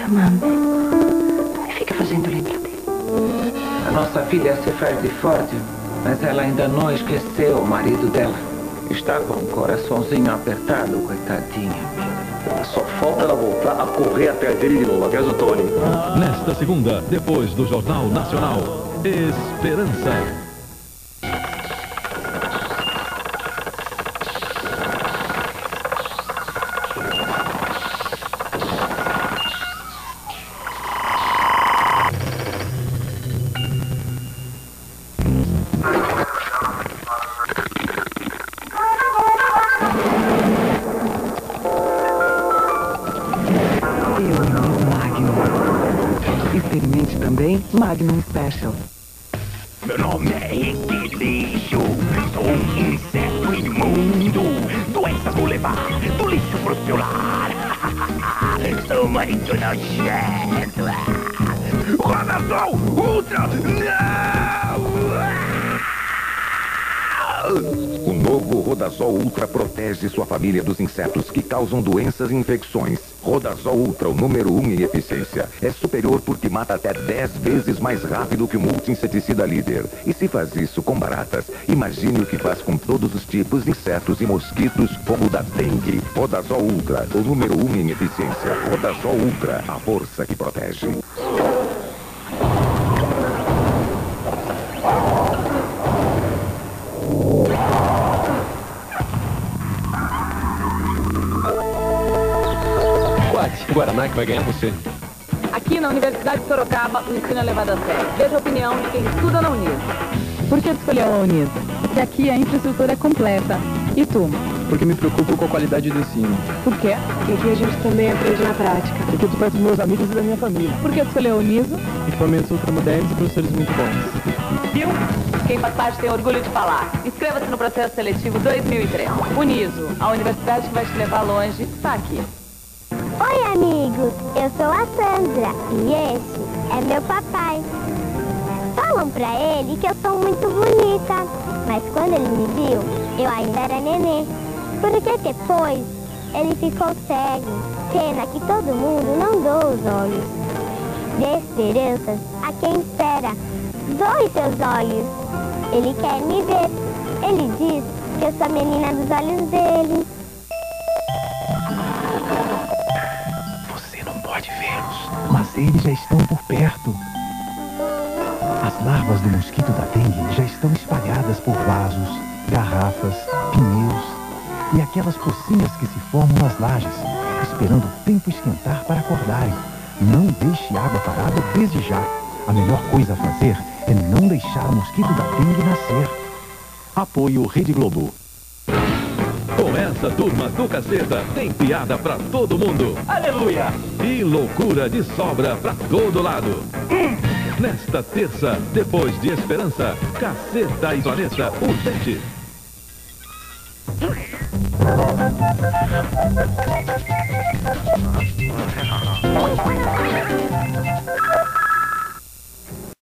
chamando. Não me fica fazendo lembrar dele. A nossa filha se faz de forte, mas ela ainda não esqueceu o marido dela. Está com o coraçãozinho apertado, coitadinha. Só falta ela voltar a correr atrás dele de novo, aviso Tony. Nesta segunda, depois do Jornal Nacional, Esperança. Experimente também Magnum Special. Meu nome é Henrique Lixo. Sou um inseto imundo. Doenças vou levar do lixo pro seu lar. Sou muito nojento. Rodazol Ultra! Não! O novo Rodazol Ultra protege sua família dos insetos que causam doenças e infecções. Rodazol Ultra, o número 1 em eficiência. É superior porque mata até 10 vezes mais rápido que o multi-inseticida líder. E se faz isso com baratas, imagine o que faz com todos os tipos de insetos e mosquitos, como o da dengue. Rodazol Ultra, o número 1 em eficiência. Rodazol Ultra, a força que protege. O Guaraná que vai ganhar você. Aqui na Universidade de Sorocaba, o ensino é levado a sério. Veja a opinião de quem estuda na Uniso. Por que escolheu a Uniso? Porque aqui a infraestrutura é completa. E tu? Porque me preocupo com a qualidade do ensino. Por quê? Porque aqui a gente também aprende na prática. Porque eu tô perto dos meus amigos e da minha família. Por que tu escolheu a Uniso? Equipamentos ultramodernos e professores muito bons. Viu? Quem faz parte tem orgulho de falar. Inscreva-se no processo seletivo 2003. Uniso, a universidade que vai te levar longe, está aqui. Oi, amigos! Eu sou a Sandra e esse é meu papai. Falam pra ele que eu sou muito bonita, mas quando ele me viu, eu ainda era nenê. Porque depois ele ficou cego, pena que todo mundo não doa os olhos. Dê esperanças a quem espera. Doe seus olhos. Ele quer me ver. Ele diz que eu sou a menina dos olhos dele. Pode vê-los, mas eles já estão por perto. As larvas do mosquito da dengue já estão espalhadas por vasos, garrafas, pneus e aquelas pocinhas que se formam nas lajes, esperando o tempo esquentar para acordarem. Não deixe água parada desde já. A melhor coisa a fazer é não deixar o mosquito da dengue nascer. Apoio Rede Globo. Com essa turma do Caceta, tem piada pra todo mundo. Aleluia! E loucura de sobra pra todo lado. Nesta terça, depois de Esperança, Caceta e Planeta Urgente.